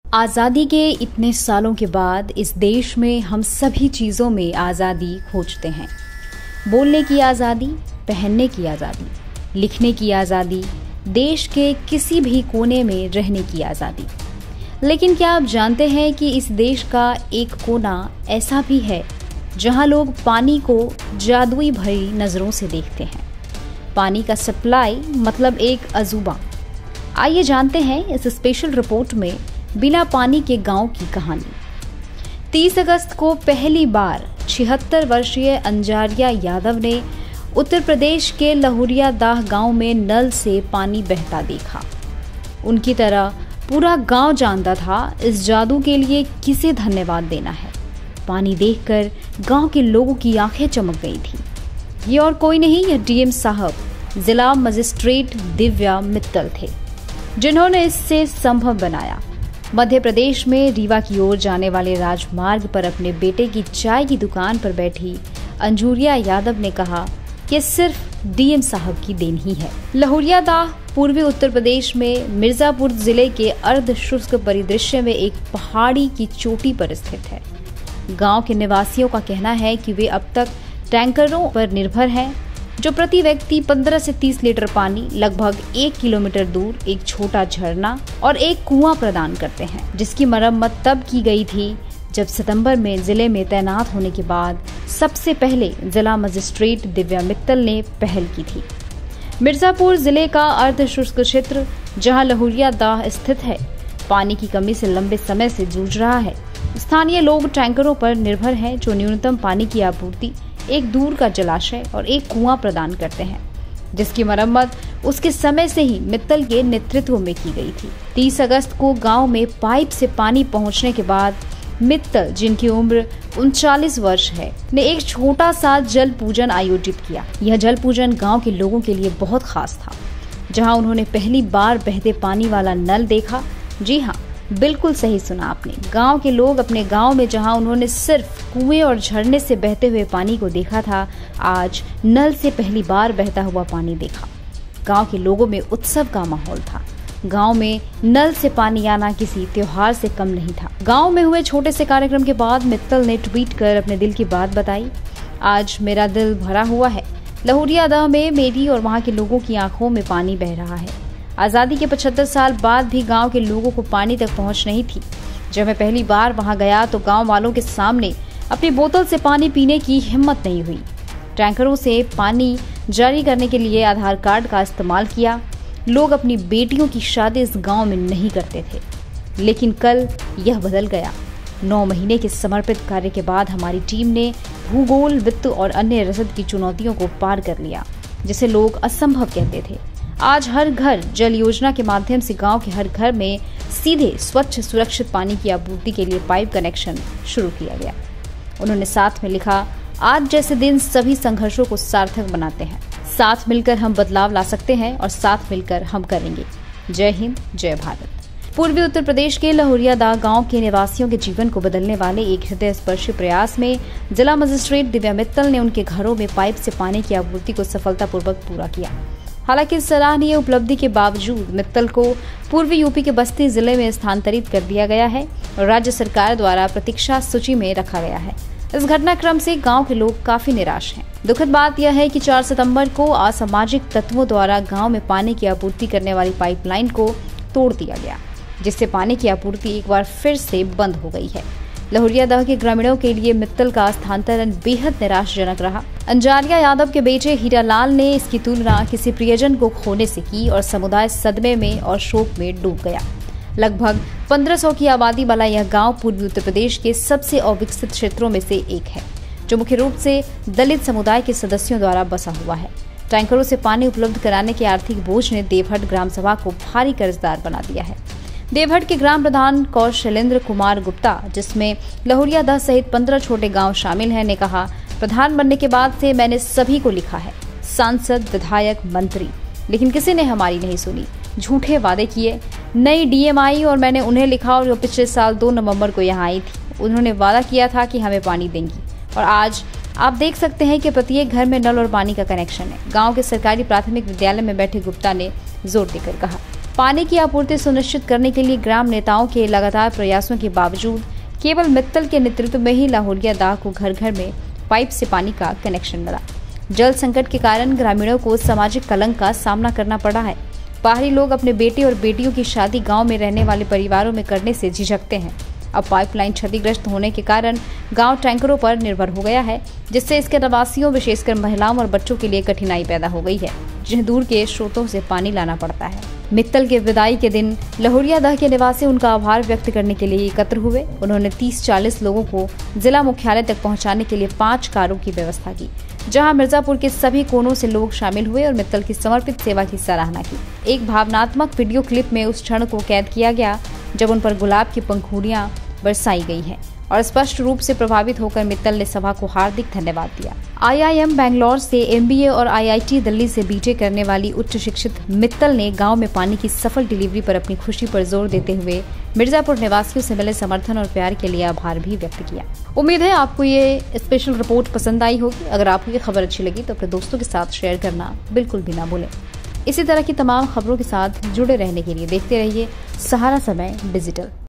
आज़ादी के इतने सालों के बाद इस देश में हम सभी चीज़ों में आज़ादी खोजते हैं। बोलने की आज़ादी, पहनने की आज़ादी, लिखने की आज़ादी, देश के किसी भी कोने में रहने की आज़ादी। लेकिन क्या आप जानते हैं कि इस देश का एक कोना ऐसा भी है जहां लोग पानी को जादुई भरी नज़रों से देखते हैं। पानी का सप्लाई मतलब एक अजूबा। आइए जानते हैं इस स्पेशल रिपोर्ट में बिना पानी के गांव की कहानी। 30 अगस्त को पहली बार 76 वर्षीय अंजारिया यादव ने उत्तर प्रदेश के लहुरिया दाह गांव में नल से पानी बहता देखा। उनकी तरह पूरा गांव जानता था इस जादू के लिए किसे धन्यवाद देना है। पानी देखकर गांव के लोगों की आंखें चमक गई थी। ये और कोई नहीं, यह डीएम साहब, जिला मजिस्ट्रेट दिव्या मित्तल थे, जिन्होंने इससे संभव बनाया। मध्य प्रदेश में रीवा की ओर जाने वाले राजमार्ग पर अपने बेटे की चाय की दुकान पर बैठी अंजुरिया यादव ने कहा कि सिर्फ डीएम साहब की देन ही है। लहुरिया दाह पूर्वी उत्तर प्रदेश में मिर्जापुर जिले के अर्ध शुष्क परिदृश्य में एक पहाड़ी की चोटी पर स्थित है। गांव के निवासियों का कहना है कि वे अब तक टैंकरों पर निर्भर हैं, जो प्रति व्यक्ति 15 से 30 लीटर पानी लगभग 1 किलोमीटर दूर एक छोटा झरना और एक कुआं प्रदान करते हैं, जिसकी मरम्मत तब की गई थी जब सितंबर में जिले में तैनात होने के बाद सबसे पहले जिला मजिस्ट्रेट दिव्या मित्तल ने पहल की थी। मिर्जापुर जिले का अर्ध शुष्क क्षेत्र जहां लहुरिया दाह स्थित है, पानी की कमी से लंबे समय से जूझ रहा है। स्थानीय लोग टैंकरों पर निर्भर हैं, जो न्यूनतम पानी की आपूर्ति एक दूर का जलाशय और एक कुआं प्रदान करते हैं, जिसकी मरम्मत उसके समय से ही मित्तल के नेतृत्व में की गई थी। 30 अगस्त को गांव में पाइप से पानी पहुंचने के बाद मित्तल, जिनकी उम्र 39 वर्ष है, ने एक छोटा सा जल पूजन आयोजित किया। यह जल पूजन गांव के लोगों के लिए बहुत खास था, जहां उन्होंने पहली बार बहते पानी वाला नल देखा। जी हाँ, बिल्कुल सही सुना आपने। गांव के लोग अपने गांव में जहां उन्होंने सिर्फ कुएं और झरने से बहते हुए पानी को देखा था, आज नल से पहली बार बहता हुआ पानी देखा। गांव के लोगों में उत्सव का माहौल था। गांव में नल से पानी आना किसी त्योहार से कम नहीं था। गांव में हुए छोटे से कार्यक्रम के बाद मित्तल ने ट्वीट कर अपने दिल की बात बताई। आज मेरा दिल भरा हुआ है। लहुरिया दाह में मेरी और वहां के लोगों की आंखों में पानी बह रहा है। आज़ादी के 75 साल बाद भी गांव के लोगों को पानी तक पहुंच नहीं थी। जब मैं पहली बार वहां गया तो गांव वालों के सामने अपनी बोतल से पानी पीने की हिम्मत नहीं हुई। टैंकरों से पानी जारी करने के लिए आधार कार्ड का इस्तेमाल किया। लोग अपनी बेटियों की शादी इस गांव में नहीं करते थे, लेकिन कल यह बदल गया। 9 महीने के समर्पित कार्य के बाद हमारी टीम ने भूगोल, वित्त और अन्य रसद की चुनौतियों को पार कर लिया, जिसे लोग असंभव कहते थे। आज हर घर जल योजना के माध्यम से गांव के हर घर में सीधे स्वच्छ सुरक्षित पानी की आपूर्ति के लिए पाइप कनेक्शन शुरू किया गया। उन्होंने साथ में लिखा, आज जैसे दिन सभी संघर्षों को सार्थक बनाते हैं। साथ मिलकर हम बदलाव ला सकते हैं और साथ मिलकर हम करेंगे। जय हिंद, जय भारत। पूर्वी उत्तर प्रदेश के लहुरिया दाह गांव के निवासियों के जीवन को बदलने वाले एक हृदय स्पर्शी प्रयास में जिला मजिस्ट्रेट दिव्या मित्तल ने उनके घरों में पाइप से पानी की आपूर्ति को सफलतापूर्वक पूरा किया। हालांकि इस सराहनीय उपलब्धि के बावजूद मित्तल को पूर्वी यूपी के बस्ती जिले में स्थानांतरित कर दिया गया है और राज्य सरकार द्वारा प्रतीक्षा सूची में रखा गया है। इस घटनाक्रम से गांव के लोग काफी निराश हैं। दुखद बात यह है कि 4 सितंबर को असामाजिक तत्वों द्वारा गांव में पानी की आपूर्ति करने वाली पाइपलाइन को तोड़ दिया गया, जिससे पानी की आपूर्ति एक बार फिर से बंद हो गई है। लहुरिया दाह के ग्रामीणों के लिए मित्तल का स्थानांतरण बेहद निराशाजनक रहा। अंजारिया यादव के बेटे हीरालाल ने इसकी तुलना किसी प्रियजन को खोने से की और समुदाय सदमे में और शोक में डूब गया। लगभग 1500 की आबादी वाला यह गांव पूर्वी उत्तर प्रदेश के सबसे अविकसित क्षेत्रों में से एक है, जो मुख्य रूप से दलित समुदाय के सदस्यों द्वारा बसा हुआ है। टैंकरों से पानी उपलब्ध कराने के आर्थिक बोझ ने देवहट ग्राम सभा को भारी कर्जदार बना दिया है। देवहट के ग्राम प्रधान कौशलेंद्र कुमार गुप्ता, जिसमें लहुरिया दाह सहित 15 छोटे गांव शामिल हैं, ने कहा, प्रधान बनने के बाद से मैंने सभी को लिखा है, सांसद, विधायक, मंत्री, लेकिन किसी ने हमारी नहीं सुनी। झूठे वादे किए। नई डीएम आई और मैंने उन्हें लिखा और जो पिछले साल 2 नवंबर को यहाँ आई थी। उन्होंने वादा किया था कि हमें पानी देंगी और आज आप देख सकते हैं कि प्रत्येक घर में नल और पानी का कनेक्शन है। गांव के सरकारी प्राथमिक विद्यालय में बैठे गुप्ता ने जोर देकर कहा। पानी की आपूर्ति सुनिश्चित करने के लिए ग्राम नेताओं के लगातार प्रयासों के बावजूद केवल मित्तल के नेतृत्व में ही लाहुलिया दाह को घर घर में पाइप से पानी का कनेक्शन मिला। जल संकट के कारण ग्रामीणों को सामाजिक कलंक का सामना करना पड़ा है। बाहरी लोग अपने बेटे और बेटियों की शादी गांव में रहने वाले परिवारों में करने से झिझकते हैं। अब पाइपलाइन क्षतिग्रस्त होने के कारण गांव टैंकरों पर निर्भर हो गया है, जिससे इसके निवासियों विशेषकर महिलाओं और बच्चों के लिए कठिनाई पैदा हो गई है, जिन्हें दूर के स्रोतों से पानी लाना पड़ता है। मित्तल के विदाई के दिन लाहुलिया दाह के निवासी उनका आभार व्यक्त करने के लिए एकत्र हुए। उन्होंने 30-40 लोगों को जिला मुख्यालय तक पहुंचाने के लिए 5 कारों की व्यवस्था की, जहां मिर्जापुर के सभी कोनों से लोग शामिल हुए और मित्तल की समर्पित सेवा की सराहना की। एक भावनात्मक वीडियो क्लिप में उस क्षण को कैद किया गया जब उन पर गुलाब की पंखुड़ियां बरसाई गई हैं और स्पष्ट रूप से प्रभावित होकर मित्तल ने सभा को हार्दिक धन्यवाद दिया। IIM बैंगलोर से MBA और IIT दिल्ली से BTech करने वाली उच्च शिक्षित मित्तल ने गांव में पानी की सफल डिलीवरी पर अपनी खुशी पर जोर देते हुए मिर्जापुर निवासियों से मिले समर्थन और प्यार के लिए आभार भी व्यक्त किया। उम्मीद है आपको ये स्पेशल रिपोर्ट पसंद आई होगी। अगर आपको ये खबर अच्छी लगी तो अपने दोस्तों के साथ शेयर करना बिल्कुल भी ना भूलें। इसी तरह की तमाम खबरों के साथ जुड़े रहने के लिए देखते रहिए सहारा समय डिजिटल।